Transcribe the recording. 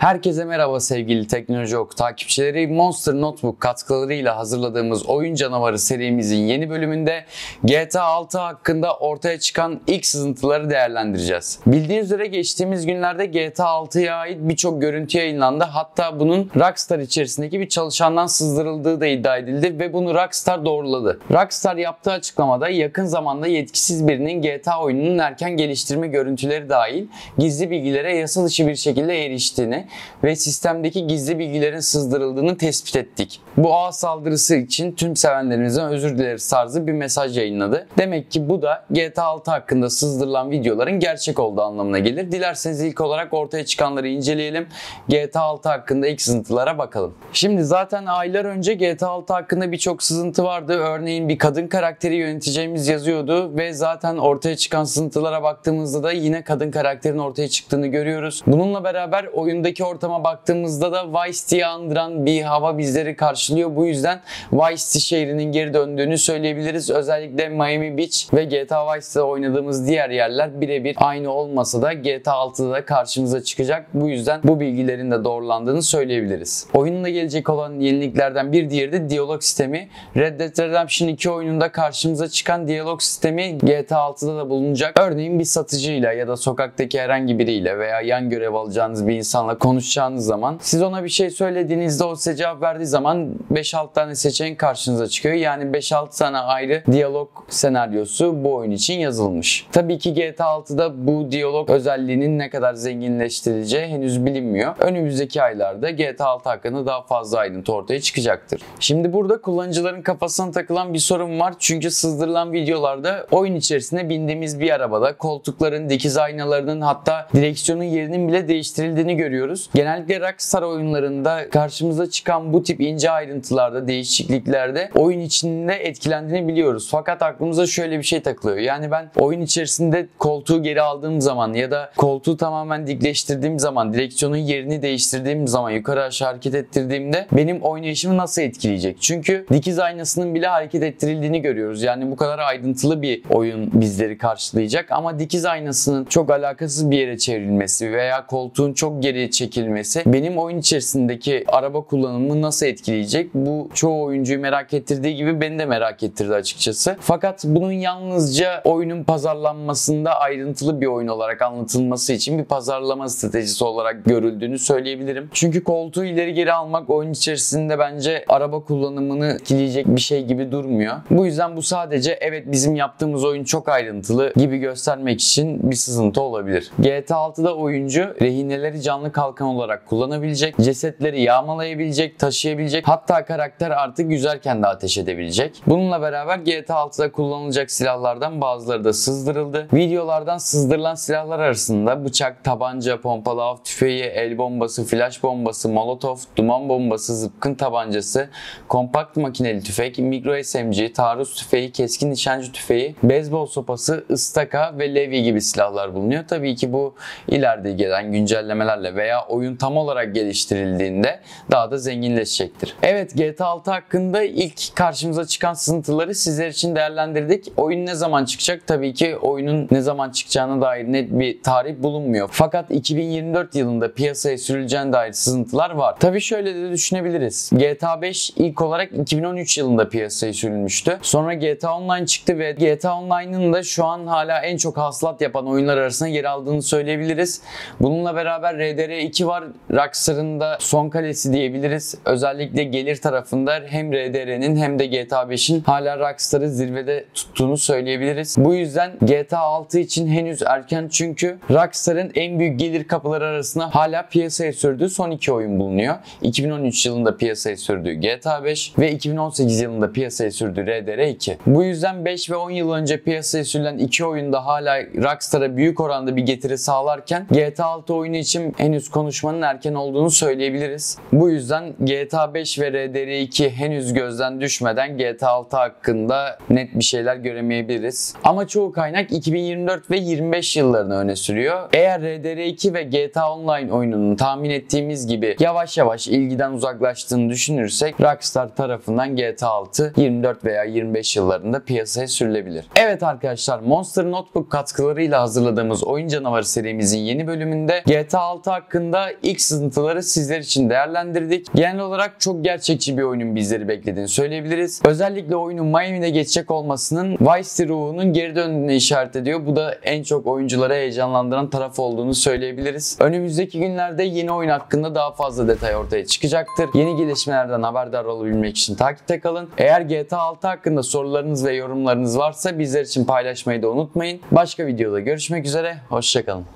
Herkese merhaba sevgili Teknoloji Oku takipçileri. Monster Notebook katkılarıyla hazırladığımız Oyun Canavarı serimizin yeni bölümünde GTA 6 hakkında ortaya çıkan ilk sızıntıları değerlendireceğiz. Bildiğiniz üzere geçtiğimiz günlerde GTA 6'ya ait birçok görüntü yayınlandı. Hatta bunun Rockstar içerisindeki bir çalışandan sızdırıldığı da iddia edildi ve bunu Rockstar doğruladı. Rockstar yaptığı açıklamada yakın zamanda yetkisiz birinin GTA oyununun erken geliştirme görüntüleri dahil gizli bilgilere yasa dışı bir şekilde eriştiğini ve sistemdeki gizli bilgilerin sızdırıldığını tespit ettik. Bu ağ saldırısı için tüm sevenlerimizden özür dileriz tarzı bir mesaj yayınladı. Demek ki bu da GTA 6 hakkında sızdırılan videoların gerçek olduğu anlamına gelir. Dilerseniz ilk olarak ortaya çıkanları inceleyelim. GTA 6 hakkında ilk sızıntılara bakalım. Şimdi zaten aylar önce GTA 6 hakkında birçok sızıntı vardı. Örneğin bir kadın karakteri yöneteceğimiz yazıyordu ve zaten ortaya çıkan sızıntılara baktığımızda da yine kadın karakterin ortaya çıktığını görüyoruz. Bununla beraber oyundaki ortama baktığımızda da Vice City'yi andıran bir hava bizleri karşılıyor. Bu yüzden Vice City şehrinin geri döndüğünü söyleyebiliriz. Özellikle Miami Beach ve GTA Vice City'de oynadığımız diğer yerler birebir aynı olmasa da GTA 6'da da karşımıza çıkacak. Bu yüzden bu bilgilerin de doğrulandığını söyleyebiliriz. Oyunla gelecek olan yeniliklerden bir diğeri de diyalog sistemi. Red Dead Redemption 2 oyununda karşımıza çıkan diyalog sistemi GTA 6'da da bulunacak. Örneğin bir satıcıyla ya da sokaktaki herhangi biriyle veya yan görev alacağınız bir insanla konuşacağınız zaman siz ona bir şey söylediğinizde o size cevap verdiği zaman 5-6 tane seçenek karşınıza çıkıyor. Yani 5-6 tane ayrı diyalog senaryosu bu oyun için yazılmış. Tabii ki GTA 6'da bu diyalog özelliğinin ne kadar zenginleştirileceği henüz bilinmiyor. Önümüzdeki aylarda GTA 6 hakkında daha fazla ayrıntı ortaya çıkacaktır. Şimdi burada kullanıcıların kafasına takılan bir sorun var. Çünkü sızdırılan videolarda oyun içerisinde bindiğimiz bir arabada koltukların, dikiz aynalarının hatta direksiyonun yerinin bile değiştirildiğini görüyoruz. Genellikle Rockstar oyunlarında karşımıza çıkan bu tip ince ayrıntılarda, değişikliklerde oyun içinde etkilendiğini biliyoruz. Fakat aklımıza şöyle bir şey takılıyor. Yani ben oyun içerisinde koltuğu geri aldığım zaman ya da koltuğu tamamen dikleştirdiğim zaman, direksiyonun yerini değiştirdiğim zaman, yukarı aşağı hareket ettirdiğimde benim oynayışımı nasıl etkileyecek? Çünkü dikiz aynasının bile hareket ettirildiğini görüyoruz. Yani bu kadar ayrıntılı bir oyun bizleri karşılayacak ama dikiz aynasının çok alakasız bir yere çevrilmesi veya koltuğun çok geriye çekilmesi benim oyun içerisindeki araba kullanımımı nasıl etkileyecek? Bu çoğu oyuncuyu merak ettirdiği gibi beni de merak ettirdi açıkçası. Fakat bunun yalnızca oyunun pazarlanmasında ayrıntılı bir oyun olarak anlatılması için bir pazarlama stratejisi olarak görüldüğünü söyleyebilirim. Çünkü koltuğu ileri geri almak oyun içerisinde bence araba kullanımını etkileyecek bir şey gibi durmuyor. Bu yüzden bu sadece evet bizim yaptığımız oyun çok ayrıntılı gibi göstermek için bir sızıntı olabilir. GTA 6'da oyuncu rehineleri canlı kalkan olarak kullanabilecek, cesetleri yağmalayabilecek, taşıyabilecek, hatta karakter artık yüzerken de ateş edebilecek. Bununla beraber GTA 6'da kullanılacak silahlardan bazıları da sızdırıldı. Videolardan sızdırılan silahlar arasında bıçak, tabanca, pompalı av tüfeği, el bombası, flash bombası, molotof, duman bombası, zıpkın tabancası, kompakt makineli tüfek, mikro SMG, taarruz tüfeği, keskin nişancı tüfeği, beyzbol sopası, ıstaka ve levye gibi silahlar bulunuyor. Tabii ki bu ileride gelen güncellemelerle veya oyun tam olarak geliştirildiğinde daha da zenginleşecektir. Evet, GTA 6 hakkında ilk karşımıza çıkan sızıntıları sizler için değerlendirdik. Oyun ne zaman çıkacak? Tabii ki oyunun ne zaman çıkacağına dair net bir tarih bulunmuyor. Fakat 2024 yılında piyasaya sürüleceğine dair sızıntılar var. Tabii şöyle de düşünebiliriz. GTA 5 ilk olarak 2013 yılında piyasaya sürülmüştü. Sonra GTA Online çıktı ve GTA Online'ın da şu an hala en çok hasılat yapan oyunlar arasında yer aldığını söyleyebiliriz. Bununla beraber RDR2 var. Rockstar'ın da son kalesi diyebiliriz. Özellikle gelir tarafında hem RDR'nin hem de GTA 5'in hala Rockstar'ı zirvede tuttuğunu söyleyebiliriz. Bu yüzden GTA 6 için henüz erken çünkü Rockstar'ın en büyük gelir kapıları arasında hala piyasaya sürdüğü son iki oyun bulunuyor. 2013 yılında piyasaya sürdüğü GTA 5 ve 2018 yılında piyasaya sürdüğü RDR2. Bu yüzden 5 ve 10 yıl önce piyasaya sürülen iki oyunda hala Rockstar'a büyük oranda bir getiri sağlarken GTA 6 oyunu için henüz konuşmanın erken olduğunu söyleyebiliriz. Bu yüzden GTA 5 ve RDR2 henüz gözden düşmeden GTA 6 hakkında net bir şeyler göremeyebiliriz. Ama çoğu kaynak 2024 ve 25 yıllarını öne sürüyor. Eğer RDR2 ve GTA Online oyununun tahmin ettiğimiz gibi yavaş yavaş ilgiden uzaklaştığını düşünürsek Rockstar tarafından GTA 6 24 veya 25 yıllarında piyasaya sürülebilir. Evet arkadaşlar, Monster Notebook katkılarıyla hazırladığımız Oyun Canavarı serimizin yeni bölümünde GTA 6 hakkında hakkında ilk sızıntıları sizler için değerlendirdik. Genel olarak çok gerçekçi bir oyunun bizleri beklediğini söyleyebiliriz. Özellikle oyunun Miami'de geçecek olmasının Vice City ruhunun geri döndüğünü işaret ediyor. Bu da en çok oyuncuları heyecanlandıran taraf olduğunu söyleyebiliriz. Önümüzdeki günlerde yeni oyun hakkında daha fazla detay ortaya çıkacaktır. Yeni gelişmelerden haberdar olabilmek için takipte kalın. Eğer GTA 6 hakkında sorularınız ve yorumlarınız varsa bizler için paylaşmayı da unutmayın. Başka videoda görüşmek üzere. Hoşça kalın.